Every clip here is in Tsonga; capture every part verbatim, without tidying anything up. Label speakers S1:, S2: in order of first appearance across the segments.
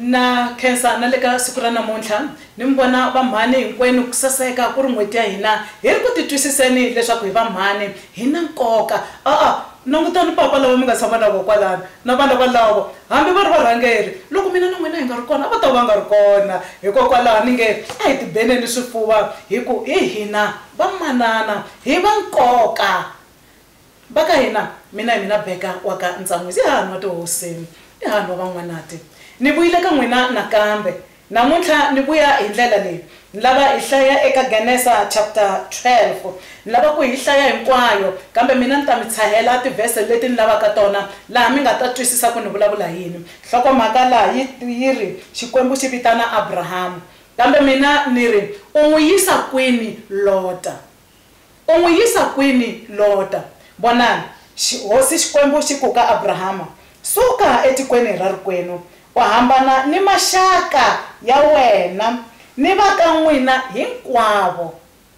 S1: na khensa na le ka siku ra namuntlha ni mi vona va mhani hinkwenu ku saseka ku ri n'hweti ya hina hi ri ku titwisiseni leswaku hi va mhani hi na nkoka a a langutani papa lava mi nga tshama na vo kwalano na vana valavo hambi va ri varhangeri loko mina na n'wina hi nga ri kona a va ta va nga ri kona hikokwalaho ni nge a hi tibeneni swifuva hi ku hi hina va manana hi va nkoka va ka hina mina hi mina Beka wa ka Ntsanwisi hi hanu wa tihosini hi hanu wa van'wanati ni vuyile ka n'wina nakambe namuntlha ni vuya hi ndlela leyi ni lava hi hlaya eka Genesa chapter twelve ni lava ku hi hlaya hinkwayo kambe mina ni ta mi tshahela tivhese leti ni lavaka tona laha mi nga ta twisisa ku ni vulavula yini nhlokomhaka laha yi ri Xikwembu xi vitana Abrahamu kambe mina ni ri u n'wi yisa kwini Lota u n'wi yisa kwini Lota vonani hosi Xikwembu xi ku ka Abrahama suka etikweni ra rikwenu u hambana ni maxaka ya wena ni va ka n'wina hinkwavo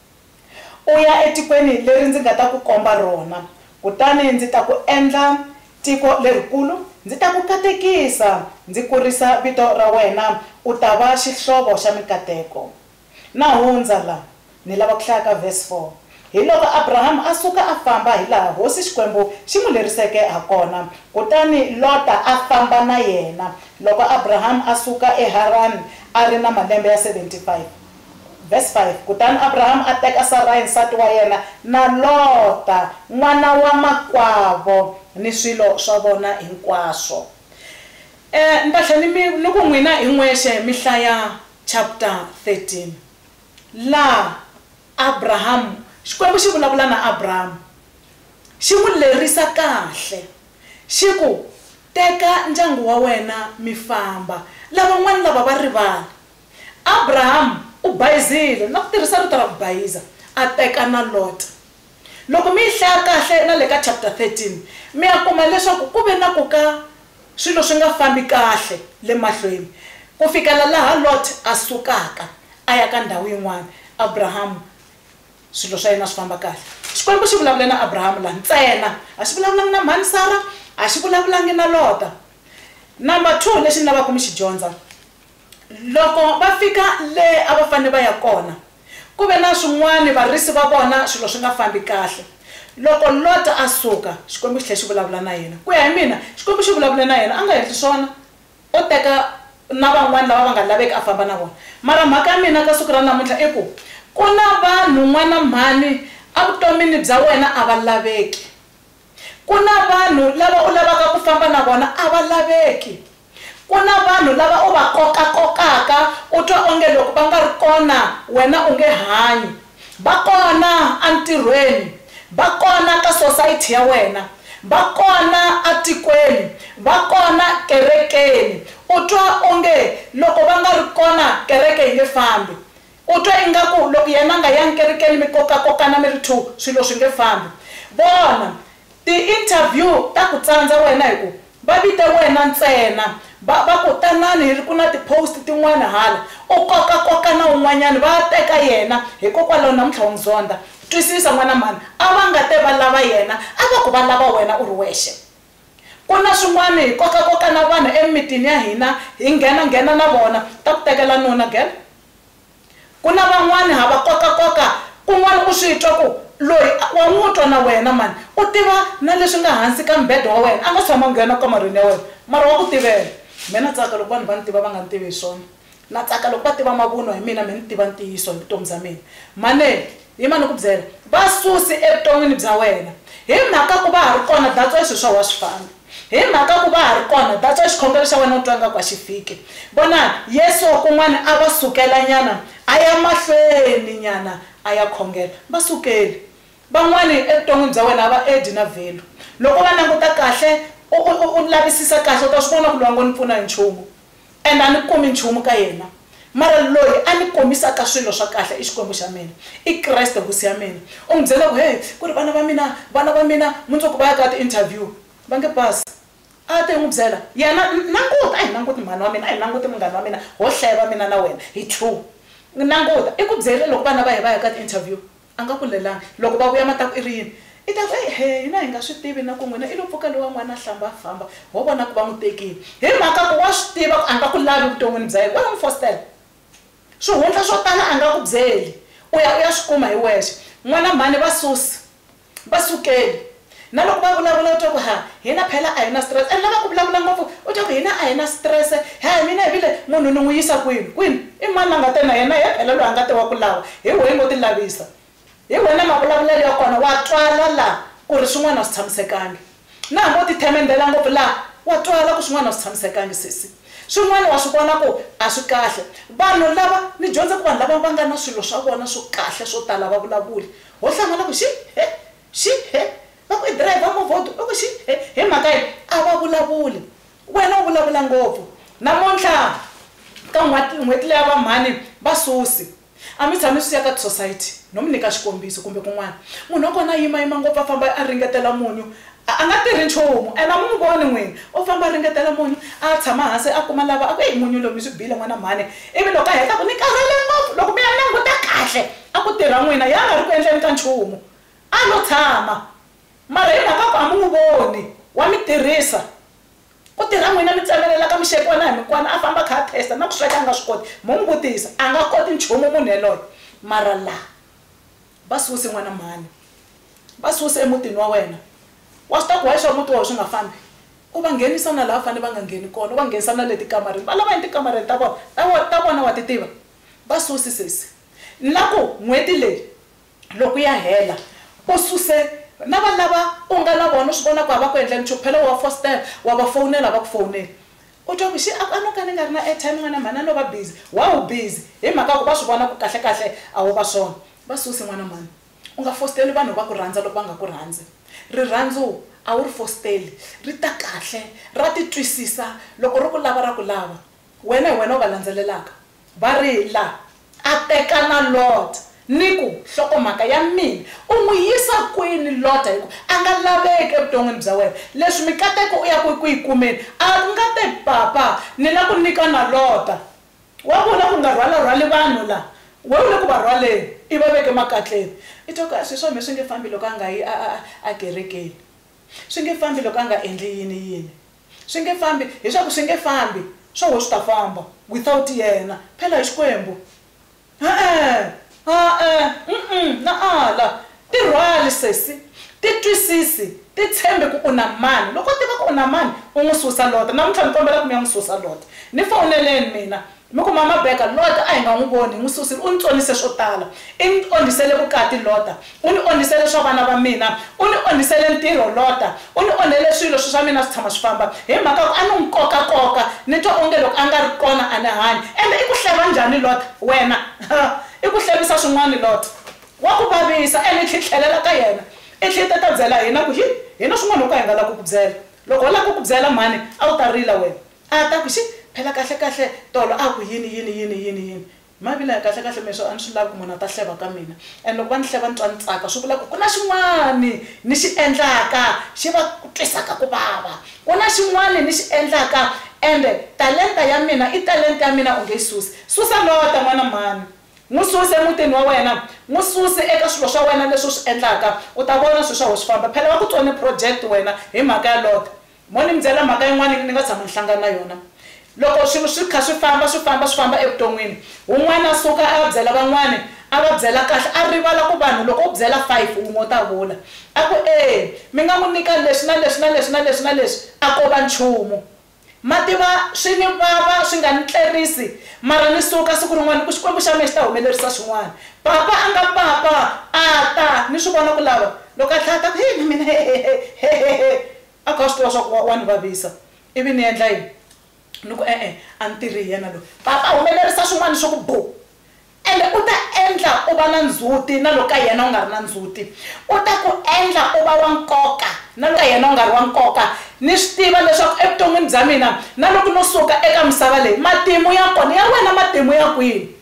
S1: u ya etikweni leri ndzi nga ta ku komba rona kutani ndzi ta ku endla tiko lerikulu ndzi ta ku katekisa ndzi kurisa vito ra wena u ta va xihlovo xa mikateko na hundza la ni lava ku hlaya ka verse four hi loko Abraham a suka a famba hi laha hosi Xikwembu xi n'wi leriseke ha kona kutani Lota a famba na yena loko Abraham a suka eHarani a ri na malembe ya seventy-five verse five kutani Abraham a teka Sarai nsati wa yena na Lota n'wana wa makwavo ni swilo swa vona hinkwaswo eh ni ta tlhela ni ku n'wina hi n'wexe mi hlaya chapter thirteen la Abraham Xikwembu xi vulavula na Abraham xi n'wi lerisa kahle xi ku teka ndyangu wa wena mi famba lavan'wana lava va rivala Abraham u bayizile na ku tirhisa rito ra ku bayiza a teka na Lot loko mi hlaya kahle na le ka chapter thirteen mi ya kuma leswaku ku ve na ku ka swilo swi nga fambi kahle le mahlweni ku fikela laha Lot a sukaka a ya ka ndhawu yin'wana Abraham swilo swa yena swi famba kahle Xikwembu xi vulavula na Abraham la ntsena a xi vulavulangi na mhani Sara a xi vulavulangi na Lota number two lexi ni lavaka mi xi dyondza loko va fika le a va fanele va ya kona ku ve na swin'wana varisi va vona swilo swi nga fambi kahle loko Lota a suka Xikwembu xi tlhela xi vulavula na yena ku ya hi mina Xikwembu xi vulavula na yena a nga heti swona o teka na van'wana lava va nga laveki a famba na vona mara mhaka ya mina ka siku ra namuntlha i ku ku na vanhu n'wana mhani a vutomini bya wena a va laveki ku na vanhu lava u lavaka ku famba na vona a va laveki ku na vanhu lava u va kokakokaka u twa onge loko va nga ri kona wena u nge hanyi va kona entirhweni va kona ka society ya wena va kona atikweni va kona kerekeni u twa onge loko va nga ri kona kereke yi nge fambi u twa ingaku loko yena nga yangi kerekeni mi kokakokana mi ri two swilo swi nge fambi vona ti-interview ta ku tsandza wena hi ku va vite wena ntsena va va ku tanani hi ri ku na ti-post tin'wana hala u kokakokana un'wanyana va teka yena hikokwalaho namuntlha wa muzondha twisisa n'wana mhani a va nga te va lava yena a va ku va lava wena u ri wexe ku na swin'wana hi kokakokana vanhu emitini ya hina hi nghena-nghena na vona ta ku tekela nuna gela ku na van'wana ha va kokakoka kun'wana u swi twa ku loyi wa n'wi twa na wena mani u tiva na leswi nga hansi ka mbhedo wa wena a nga tshama nghena kamareni ya wena mara wa ku tivela mina tsaka loko vanhu va ni tiva va nga ni tivi hi swona na tsaka loko va tiva mavunwa hi mina mi ni tiva ntiyiso hi vutomi bya mina mane hi mani ku byela va susi evuton'wini bya wena hi mhaka ku va ha ri kona datswa swilo swa wa swi famba hi mhaka ku va ha ri kona datswa xikhongelo xa wena u twa ngaku a xi fiki vona Yesu kun'wana a va sukela nyana a ya mahlweni nyana a ya khongela va sukeli van'wani evuton'wini bya wena a va edi na vhelu loko va languta kahle u lavisisa kahle u ta swi vona ku lwango ni pfuna hi nchumu and a ni kumi nchumu ka yena mara loyi a ni komisaka swilo swa kahle i Xikwembu xa mina i Kreste hosi ya mina u n'wi byela ku he ku ri vana va mina vana va mina mundzuku va ya ka ti-interview va nge pasi a ti n'wi byela yena nanguta a hi nanguti mhani wa mina a hi nanguti munghana wa mina ho hleva mina na wena hi true nanguta i ku byela loko vana va hi va ya ka ti-interview a nga ku lelangi loko va vuya mataku i ri yini i ta ku he hina hi nga swi tivi na ku n'wina i lo pfuka lowa n'wana hlamba a famba ho vona ku va n'wi tekile hi mhaka ku wa swi tiva ku a nga ku lavi vuton'wini bya yena wa n'wi fostela swihundla swo tala a nga ku byeli u ya u ya swi kuma hi wexe n'wana mhani va susi va sukeli na loko va vulavula u twa ku ha hina phela a hi na stress and lava ku vulavula ngopfu u twa ku hina a hi na stress ha mina hi vile munhu ni n'wi yisa kwini kwini i mani a nga te na yena hi phela loyi a nga te wa ku lava hi wehe ngo ti lavisa hi wena mavulavulelo ya kona wa twala la ku ri swin'wana a swi tshamisekangi na hambi u ti themendela ngopfu laha wa twala ku swin'wana a swi tshamisekangi sisi swin'wana wa swi vona ku a swi kahle vanhu lava ni dyondza ku vanhu lava va nga na swilo swa vona swo kahle swo tala va vulavuli ho hlamala ku xi he xi he va ku i driver movha u ku xi he hi mhaka yi a va vulavuli wena u vulavula ngopfu namuntlha ka n'hweti leya va mhani va susi a mi tshami swi ya ka society no mi nyika xikombiso kumbe kun'wana munhu wa kona yima yima ngopfu a famba a ringetela munyu a nga tirhi nchumu ene a mu n'wi voni n'wina u famba a ringetela munyu a tshama hansi a kuma lava a ku hi munyu lowu mi swi bile n'wana mhani ivi loko a heta ku ni karhele ngopfu loko mi ya languta kahle a ku tirha n'wina ya nga ri ku endleni ka nchumu a lo tshama mara hi mhaka ku a mu n'wi voni wa mi tirhisa ku tirha n'wina mi tsemelela ka mixeku wena hi mikwana a famba kha a testa na ku sweka a nga swi koti mu n'wi vutisa a nga koti nchumu munhu yeloyo mara laha va susi n'wana mhani va susi emutini wa wena wa swi ta ku wexo muti wa swi nga fambi u va nghenisa na laha va fanele va nga ngheni kona u va nghenisa na le tikamareni va lava hi tikamareni ta vona ta ta vona wa ti tiva va susi sesi na ku n'hweti leyi loko ya hela u suse na va lava u nga na vona u swi vona ku a va ku endleni nchumu phela wa fostela wa va fowunela va ku fowunela u twa ku xi a no ka ni nga ri na airtime n'wana mhani a no va busy wa wu busy hi mhaka ku va swi vona ku kahle kahle a wu va swona va susi n'wana mhani u nga fosteli vanhu va ku rhandza loko va nga ku rhandzi rirhandzu a wu ri fosteli ri ta kahle ra ti twisisa loko ri ku lava ra ku lava wena hi wena u va landzelelaka va rila a teka na lot ni ku hlokomhaka ya mina u n'wi yisa kwini lota hi ku a nga laveki evuton'wini bya wena leswi mikateko u ya ku ku yi kumeni a nga te papa ni la ku nyika na lota wa vula ku nga rhwala rhwali vanhu la we u le ku va rhwaleni i va veke makatleni i twa ka swi swa me swi nge fambi loko a nga yi a kerekeni swi nge fambi loko a nga endli yini yini swi nge fambi hi swa ku swi nge fambi swo we swi ta famba without yena phela hi xikwembu e-e e-e na ala ti rhwali sesi ti twisisi ti tshembi ku u na mani loko tiva ku u na mani u n'wi susa lota namuntlha ni kombela ku mi ya n'wi susa lota ni fowuneleni mina mi ku mama Beka lota a hi nga n'wi voni hi n'wi susile u ni tsonise swo tala i ni onhisele vukati lota u ni onhisele swa vana va mina u ni onhisele ntirho lota u ni onhele swilo swi swa mina swi tshama swi famba hi mhaka ku a ni n'wi kokakoka ni twa onge loko a nga ri kona a ni hanyi ende i ku hleva njhani lota wena i ku hlevisa swin'wana lota wa ku vavisa ene i tlhitlhelela ka yena i tlhita ta byela hina ku hi hina swin'wana loko a hi nga lava ku ku byela loko u lava ku ku byela mhani a wu ta rila wena a ta ku xi phela kahle kahle tolo a ku yini yini yini yini yini mavila kahle kahle meswo a ni swi lavi ku munhu a ta hleva ka mina and loko va ni hleva ni twa ni tsaka swi vula ku ku na xin'wani ni xi endlaka xi va twisaka ku vava ku na xin'wani ni xi endlaka ende talenta ya mina i talenta ya mina u nge yi susi susa lota n'wana mhani n'wi susi emutini wa wena n'wi susi eka swilo swa wena leswi u swi endlaka u ta vona swilo swa wena swi famba phela va ku tsone project wena hi mhaka ya lota mo ni mi byela mhaka yin'wana ni nga tshama ni hlangana na yona loko swilo swi kha swi famba swi famba swi famba evuton'wini wun'wana a suka a va byela van'wani a va byela kahle a rivala ku vanhu loko u byela five wun'we u ta vula a ku e mi nga n'wi nyika leswi na leswi na leswi na leswi na leswi a ko va nchumu ma tiva swi ni vava swi nga ni tlerisi mara ni suka siku rin'wana ku xikwembu xa mina xi ta humelerisa swin'wana papa a nga papa a ta ni swi vona ku lava loko a tlhata ku hi na mina hehehehe a kha swi tiva swa ku wa ni vavisa ivi ni endla yini ni ku e-e a ni tirhi hi yena loyi papa humelerisa swin'wana swa ku bo ende u ta endla u va na ndzhuti na loko ka yena u nga ri na ndzhuti u ta ku endla u va wa nkoka na loko ka yena u nga ri wa nkoka ni swi tiva leswaku evuton'wini bya mina na loko no suka eka misava leyi matimu ya kona ya wena matimu ya kwini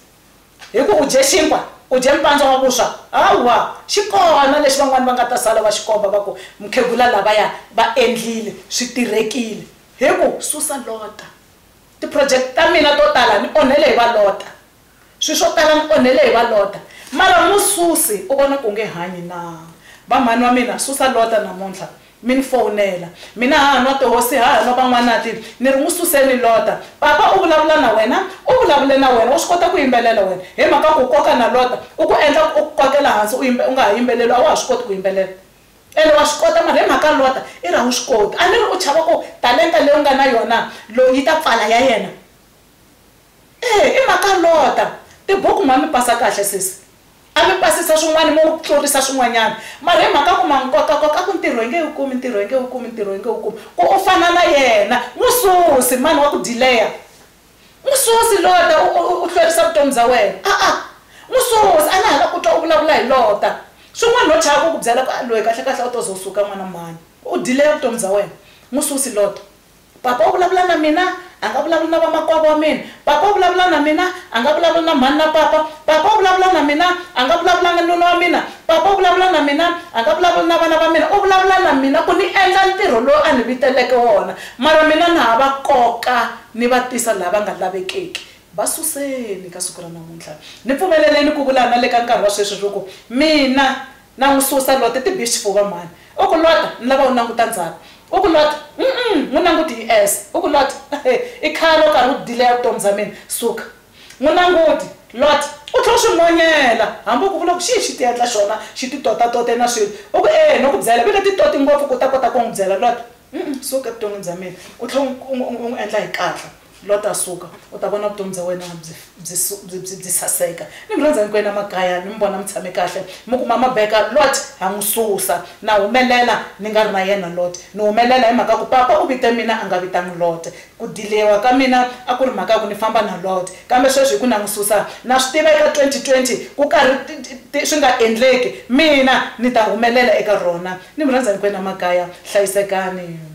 S1: hi ku u dye xinkwa u dye mpandza wa vuswa hawa xi kona lexi van'wani va nga ta sala va xi komba va ku mukhegula lavaya va endlile swi tirhekile hi ku susa lota tiproject ta mina to tala ni onhele hi va lota swilo swo tala ni onhele hi va lota mara mususi u vona ku nge hanyi na va mhani wa mina susa lota namuntlha mi ni fonela mina ha nwa tihosi ha nwa van'wanati ni ri n'wi suseni lota papa u vulavula na wena u vulavule na wena u swi kota ku yimbelela wena hi mhaka ku koka na lota u ku endla u kokela hansi u u nga ha yimbeleli a wa ha swi koti ku yimbelela ene wa swi kota mara hi mhaka lota i ra wu swi koti a ni ri u chava ku talenta leyi u nga na yona loyi yi ta pfala ya yena e i mhaka lota tibuku ma mi pasa kahle sisi a mi pasisa swin'wana mo tlurisa swin'wanyana mara hi mhaka ku mankokakoka ku ntirho hi nge wu kumi ntirho hi nge wu kumi ntirho hi nge wu kumi ku u fana na yena n'wi susi mani wa ku dileya n'wi susi lota u hlwerisa vutomi bya wena a-a n'wi susi a na ha la ku twa u vulavula hi lota swin'wana no chava ku ku byela ku loyi kahle kahle u to zo suka n'wana mani u dileya vutomi bya wena n'wi susi lota papa u vulavula na mina a nga vulavula na vamakwavo wa mina papa u vulavula na mina a nga vulavula na mhani na papa papa u vulavula na mina a nga vulavula na nuna wa mina papa u vulavula na mina a nga vulavula na vana va mina u vulavula na mina ku ni endla ntirho lowu a ni viteleke wona mara mina na ha va koka ni va tisa lava nga lavekeki va suseni ka siku ra namuntlha ni pfumeleleni ku vula na le ka nkarhi wa sweswi swo ku mina na n'wi susa lota ti bi xifuva mhani u ku lota ni lava u languta ndzhaku u ku lota n'wi languti hi s u ku lota i khale u karhi u dileya vutomi bya mina suka n'wi languti lota u tlhela swi monyela hambi ku vula ku xi xi ti endla xona xi ti totatota na swilo u ku e no ku byela vile ti toti ngopfu ku ta kota ku n'wi byela lota suka vuton'wini bya mina u tlhela u n'wi endla hi kahle lota suka u ta vona vutomi bya wena byi saseka ni mi rhandza hinkwenu emakaya ni mi vona mi tshame kahle mi kuma mabeka lot ha n'wi susa na humelela ni nga ri na yena lot ni humelela hi mhaka ku papa u vite mina a nga vitangi lot ku dilewa ka mina a ku ri mhaka ku ni famba na lot kambe sweswi hi ku na n'wi susa na swi tiva eka twenty twenty ku karhi swi nga endleki mina ni ta humelela eka rona ni mi rhandza hinkwenu emakaya hlayisekani